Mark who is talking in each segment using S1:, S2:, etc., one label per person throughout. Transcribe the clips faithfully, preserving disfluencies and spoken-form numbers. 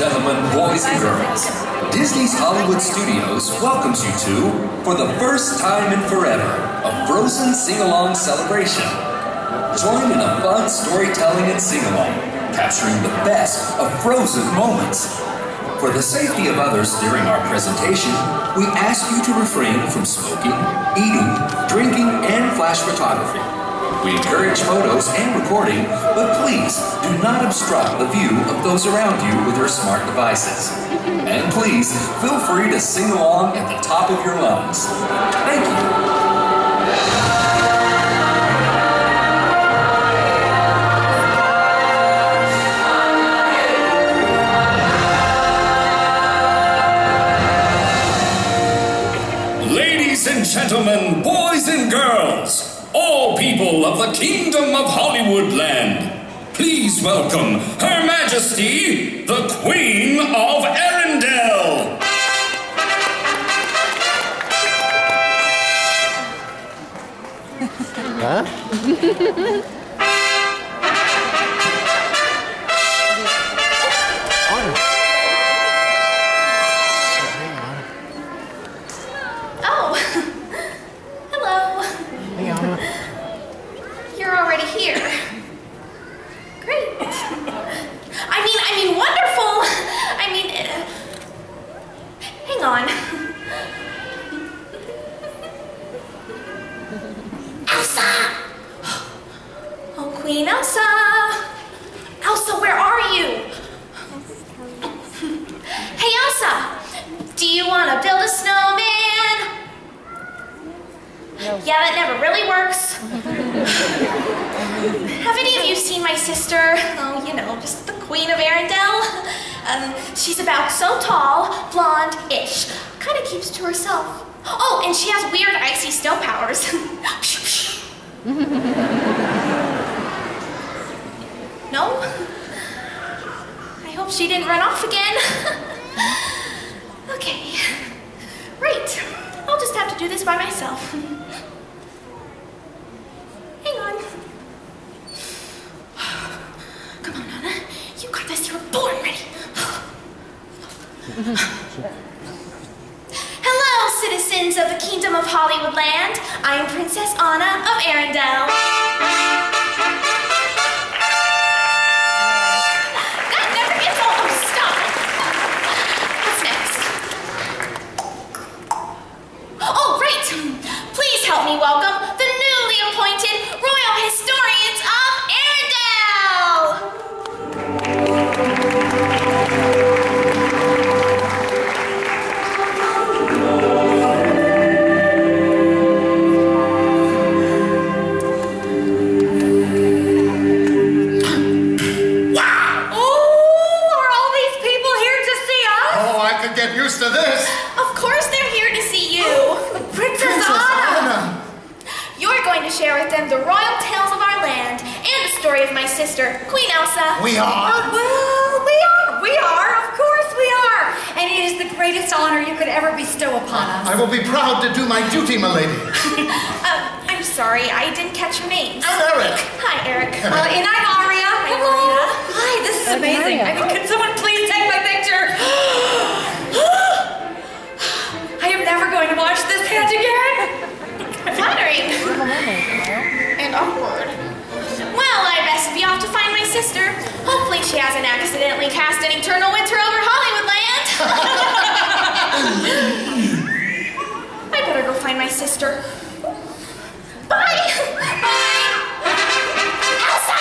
S1: gentlemen, boys and girls, Disney's Hollywood Studios welcomes you to, for the first time in forever, a Frozen sing-along celebration. Join in a fun storytelling and sing-along, capturing the best of Frozen moments. For the safety of others during our presentation, we ask you to refrain from smoking, eating, drinking, and flash photography. We encourage photos and recording, but please do not obstruct the view of those around you with your smart devices. And please, feel free to sing along at the top of your lungs. Thank you.
S2: Ladies and gentlemen, boys and girls, all people of the Kingdom of Hollywood Land, please welcome Her Majesty, the Queen of Arendelle.
S3: Huh?
S4: You're already here. Great. I mean, I mean, wonderful. I mean, uh, hang on. Elsa! Oh, Queen Elsa! Elsa, where are you? Hey, Elsa! Do you want to build a snowman? Yeah, that never really works. Have any of you seen my sister? Oh, you know, just the Queen of Arendelle. Um, she's about so tall, blonde-ish. Kind of keeps to herself. Oh, and she has weird icy snow powers. No? I hope she didn't run off again. Okay. Right. I'll just have to do this by myself. Hang on. Come on, Anna. You got this. You were born ready. Hello, citizens of the Kingdom of Hollywood Land. I am Princess Anna of Arendelle. That never gets old. Stop. What's next? Oh, right. Please help me welcome the newly appointed Royal Historians of Arendelle.
S5: Wow!
S4: Oh, are all these people here to see us?
S5: Oh, I could get used to this.
S4: Of course they're here to see you. Princess,
S5: Princess
S4: Anna.
S5: Anna.
S4: You're going to share with them the royal tales of our land and the story of my sister, Queen Elsa.
S5: We are?
S6: Well, we are. We are. Of course we are. And it is the greatest honor you could ever bestow upon us.
S5: I will be proud to do my duty, my lady.
S4: uh, I'm sorry, I didn't catch your names.
S5: I'm Eric.
S4: Hi, Eric.
S6: Uh, and I'm Aria.
S4: Hi,
S6: Hello.
S4: Aria.
S6: Hi, this is amazing. I mean, could someone please take my picture? I am never going to watch this hand again.
S4: Flattering. And awkward. Well, I best be off to find my sister. Hopefully she hasn't accidentally cast an eternal winter over Hollywood Land. I better go find my sister. Bye! Bye! Elsa!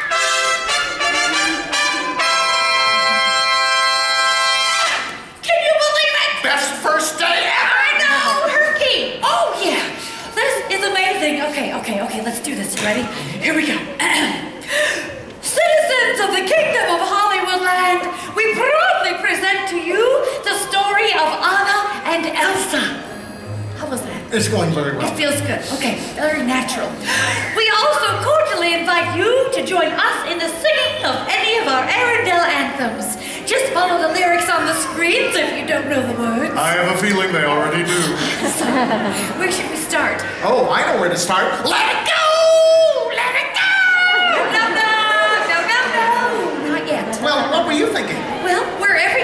S4: Can you believe it?
S5: Best first day ever.
S4: I know! Herky!
S6: Oh, yeah. This is amazing. Okay, okay, okay. Let's do this. Ready? Here we go. Citizens of the Kingdom of Hollywood Land, we proudly present to you the story of Anna and Elsa. How was that?
S5: It's going very well.
S6: It feels good. Okay, very natural. We also cordially invite you to join us in the singing of any of our Arendelle anthems. Just follow the lyrics on the screens if you don't know the words.
S5: I have a feeling they already do.
S6: So, where should we start?
S5: Oh, I know where to start. Let it go! Let it go!
S6: No, no, no, no, no, no. Not yet.
S5: Well, what were you thinking?
S6: Well, wherever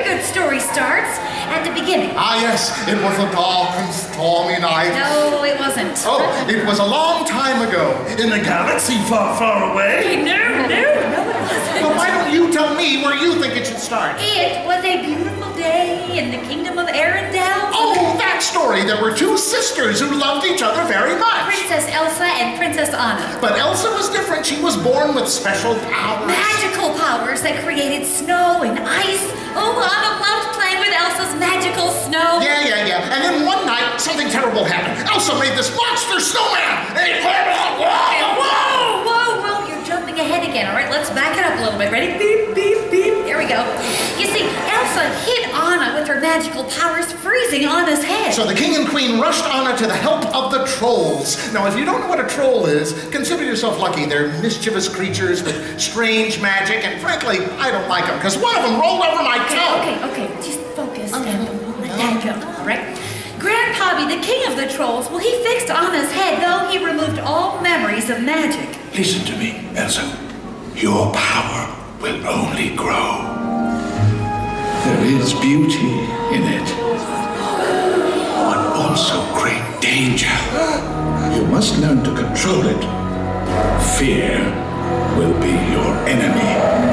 S5: It was a dark and stormy night.
S6: No, it wasn't.
S5: Oh, it was a long time ago. In a galaxy far, far away.
S6: No, no, no, it wasn't.
S5: Well, why don't you tell me where you think it should start?
S6: It was a beautiful day in the kingdom of Arendelle.
S5: Oh, that story. There were two sisters who loved each other very much.
S6: Princess Elsa and Princess Anna.
S5: But Elsa was different. She was born with special powers.
S6: Magical powers that created snow and ice. Oh, Anna loved playing with Elsa's magical snow.
S5: Yeah, yeah, yeah. And then one night, something terrible happened. Elsa made this monster snowman. And he whoa,
S6: whoa, whoa, whoa. You're jumping ahead again. All right, let's back it up a little bit. Ready? Beep, beep, beep. There we go. You see, Elsa hit Anna with her magical powers, freezing Anna's head.
S5: So the king and queen rushed Anna to the help of the trolls. Now, if you don't know what a troll is, consider yourself lucky. They're mischievous creatures with strange magic, and frankly, I don't like them, because one of them rolled over my toe.
S6: Okay, okay, okay. Just focus and let that go, all right? Grandpappy, the king of the trolls, well, he fixed Anna's head, though he removed all memories of magic.
S7: Listen to me, Elsa. Your power will only grow. There is beauty in it, but also great danger. You must learn to control it. Fear will be your enemy.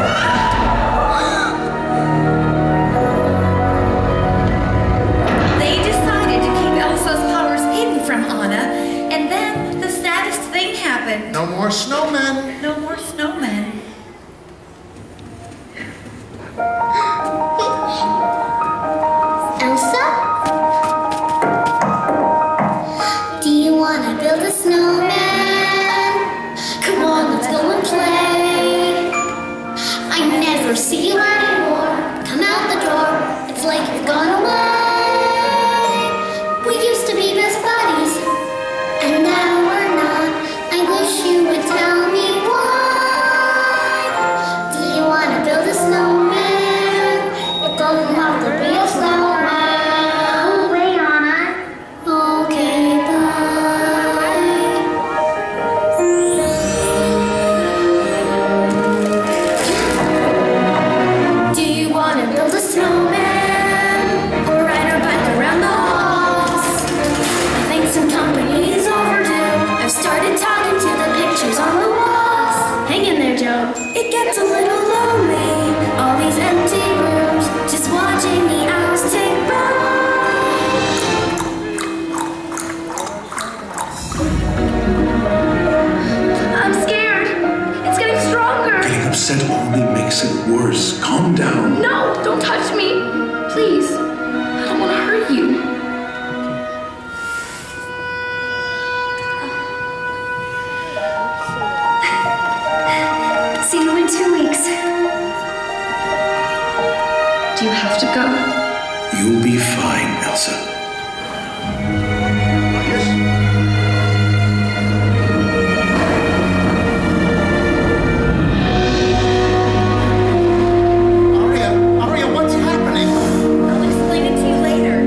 S6: They decided to keep Elsa's powers hidden from Anna, and then the saddest thing happened.
S5: No more snowmen.
S6: No more snowmen.
S3: Elsa? Do you want to build a snowman? Come on, let's go and play. I never see you anymore. Come out the door. It's like you've gone away. We used to be best buddies, and now we're not. I wish you would tell me why. Do you want to build a snowman? It doesn't have to be a snowman. Wait, Anna. Okay, bye. Do you want to build a snowman? Or ride our bike around the halls? I think some company is overdue. I've started talking to the pictures on the walls. Hang in there, Joe. It gets a little lonely. All these empty rooms, just watching the hours tick by. I'm scared. It's getting stronger.
S7: Getting upset only makes it worse. Calm down.
S3: No, don't touch me. Please. I don't want to hurt you. See you in two weeks. Do you have to go?
S7: You'll be fine, Elsa.
S5: Aria, Aria, what's happening?
S6: I'll explain it to you later.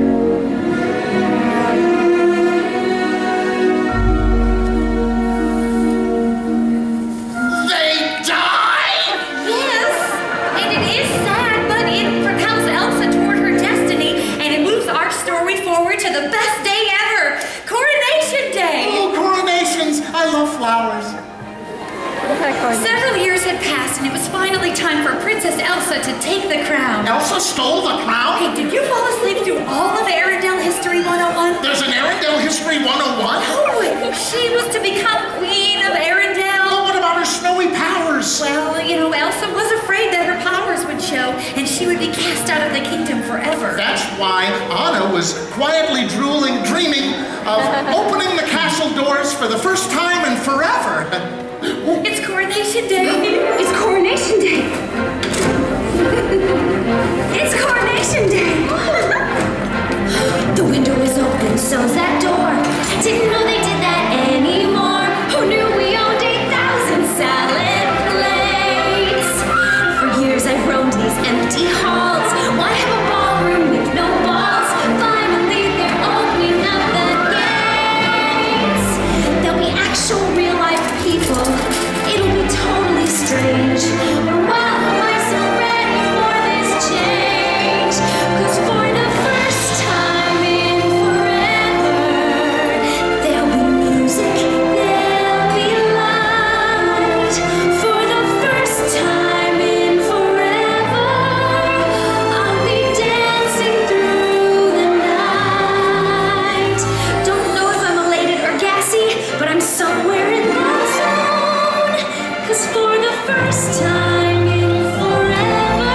S5: They died!
S6: Yes, and it is sad, but it propels Elsa toward her destiny, and it moves our story forward to the best day ever, Coronation Day.
S5: Oh, coronations! I love flowers.
S6: Several years had passed, and it was finally time for Princess Elsa to take the crown.
S5: Elsa stole the crown?
S6: Okay, did you fall asleep through all of Arendelle History one oh one?
S5: There's an Arendelle History one oh one?
S6: Oh, she was to become Queen of Arendelle.
S5: Well, what about her snowy powers?
S6: Well, you know, Elsa was afraid that her powers would show, and she would be cast out of the kingdom forever.
S5: That's why Anna was quietly drooling, dreaming of opening the castle doors for the first time in forever.
S6: It's Coronation Day.
S3: It's Coronation Day. It's Coronation Day. The window is open, so's that door. Didn't know they did that anymore. Who knew we owned eight thousand salad plates? For years I've roamed these empty halls. Why have a ballroom with no walls? Finally they're opening up the gates. There'll be actual real life people. It'll be totally strange. But while my first time in forever,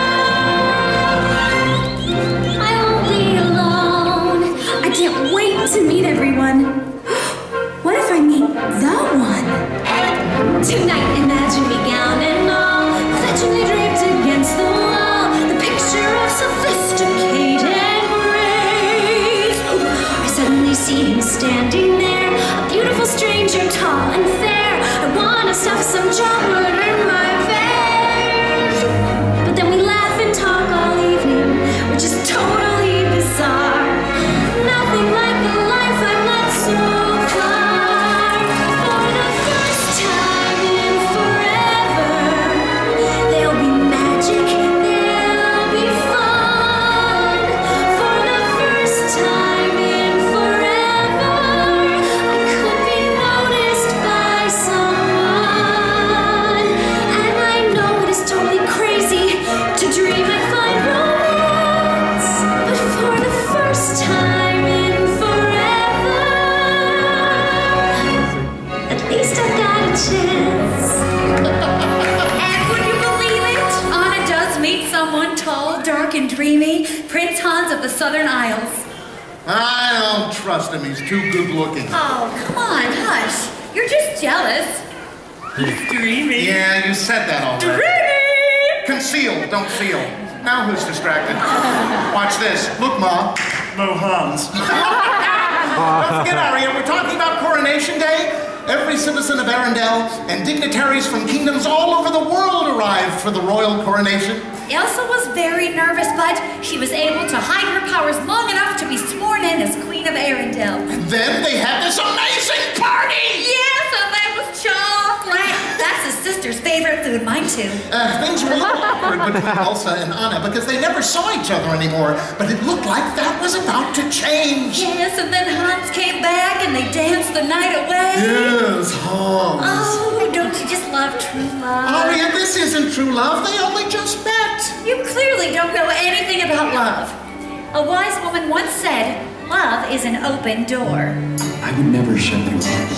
S3: I won't be alone. I can't wait to meet everyone. What if I meet the one? Tonight, imagine me gown and all, fetchingly draped against the wall, the picture of sophisticated grace. I suddenly see him standing there, a beautiful stranger, tall and fair. I wanna stuff some chocolate in my face, but then we laugh and talk all evening, which is totally bizarre. Nothing like the life I've led so far. For the first time in forever, there'll be magic, there'll be fun. For the first time in forever, I could be noticed by someone. And I know it is totally crazy to dream I find romance, but for the first time in forever, at least I've got a chance.
S6: And would you believe it? Anna does meet someone tall, dark, and dreamy. Prince Hans of the Southern Isles.
S5: I don't trust him. He's too good looking.
S6: Oh, come on, hush. You're just jealous. He's dreamy.
S5: Yeah, you said that already.
S6: Dreamy!
S5: Conceal, don't feel. Now who's distracted? Watch this. Look, Ma. No Hans. Don't forget, Aria, we're talking about Coronation Day. Every citizen of Arendelle and dignitaries from kingdoms all over the world arrived for the royal coronation.
S6: Elsa was very nervous, but she was able to hide her powers long enough to be sworn in as Queen of Arendelle.
S5: Then they had this amazing party!
S6: Yes, and there was chocolate. That's his sister's favorite food, mine too.
S5: Uh, things were a little awkward between Elsa and Anna because they never saw each other anymore, but it looked like that was about to change.
S6: Yes, and then Hans came back and they danced the night away.
S5: Yes, Hans.
S6: Oh, don't you just love true love?
S5: Aria, this isn't true love. They only just met.
S6: You clearly don't know anything about love. A wise woman once said, love is an open door.
S8: I would never shut you up.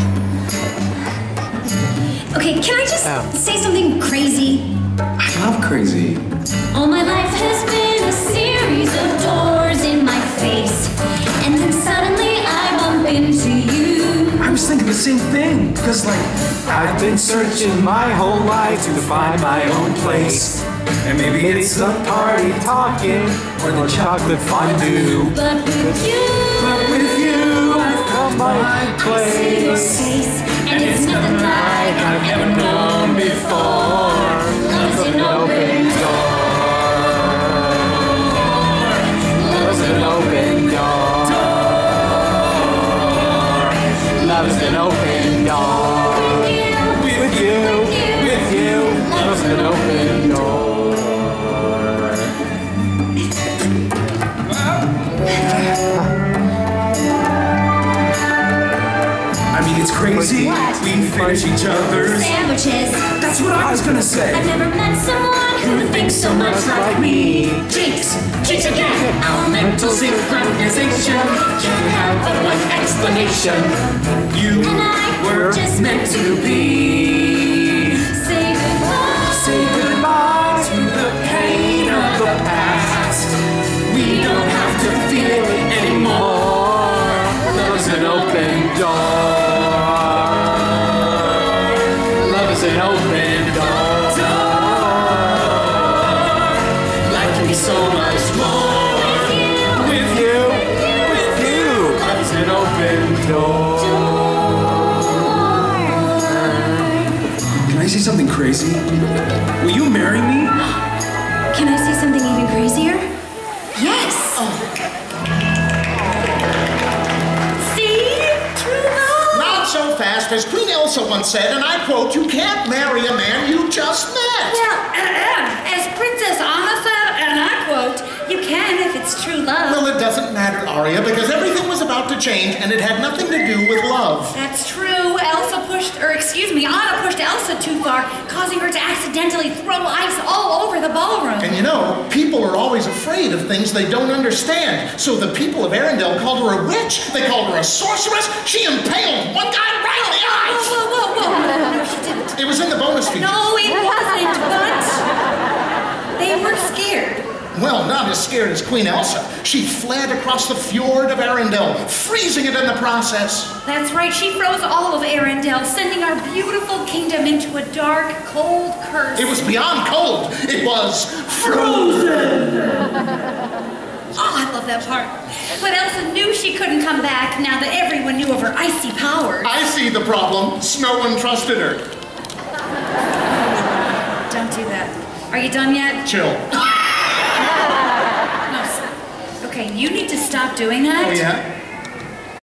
S3: Okay, can I just say something crazy?
S8: I love crazy.
S3: All my life has been a series of doors in my face, and then suddenly I bump into you.
S8: I was thinking the same thing, because like, I've been searching my whole life to find my own place. And maybe it's the party talking, or the chocolate fondue.
S3: But with you,
S8: But with you, I've found my
S3: I see your
S8: place.
S3: face, and it's nothing like I've ever known before. Love's an open door.
S8: Love's an open door. Love's an open door. With you, with you, love's an open door. I mean, it's crazy.
S3: What?
S8: We finish each other's.
S3: Sandwiches.
S8: That's what I was gonna say.
S3: I've never met someone who thinks so much like me. Jinx, jinx again. Our mental synchronization can't have but one explanation.
S8: You
S3: And I
S8: were
S3: just
S8: meant to be.
S3: Say goodbye.
S8: Say goodbye to the pain of the past. We don't have to feel it anymore. Love's an open door. Love is an open door. Life can be so much more. With you, with you. Love is an open door. Can I say something crazy? Will you marry me?
S3: Can I say something even crazier? Yes.
S6: See? True love.
S5: Not so fast, as Queen Elsa once said, and I quote, you can't marry a man you just met.
S6: Well, as Princess Anna said, and I quote, you can if it's true love.
S5: Well, it doesn't matter, Aria, because everything was about to change, and it had nothing to do with love.
S6: That's true. Elsa pushed, or excuse me, Anna pushed Elsa too far, causing her to accidentally throw ice all over the ballroom.
S5: And you know, people are always afraid of things they don't understand. So the people of Arendelle called her a witch. They called her a sorceress. She impaled one guy right on the eyes.
S6: Whoa, whoa, whoa, whoa. No, she didn't.
S5: It was in the bonus features.
S6: No,
S5: well, not as scared as Queen Elsa. She fled across the fjord of Arendelle, freezing it in the process.
S6: That's right, she froze all of Arendelle, sending our beautiful kingdom into a dark, cold curse.
S5: It was beyond cold. It was frozen.
S6: Oh, I love that part. But Elsa knew she couldn't come back now that everyone knew of her icy powers.
S5: I see the problem. No one trusted her.
S6: Don't do that. Are you done yet?
S5: Chill.
S6: No, okay, you need to stop doing that.
S5: Oh, yeah?